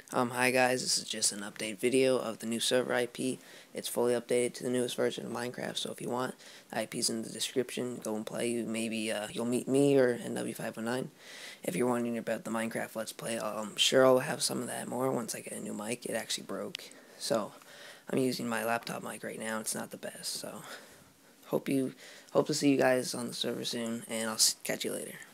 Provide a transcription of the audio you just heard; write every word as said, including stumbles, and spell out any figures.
Um, hi guys, this is just an update video of the new server I P. It's fully updated to the newest version of Minecraft, so if you want, the I P's in the description. Go and play. You maybe uh, you'll meet me or N W five oh nine. If you're wondering about the Minecraft Let's Play, I'm sure I'll have some of that more once I get a new mic. It actually broke, so I'm using my laptop mic right now. It's not the best, so hope you hope to see you guys on the server soon, and I'll catch you later.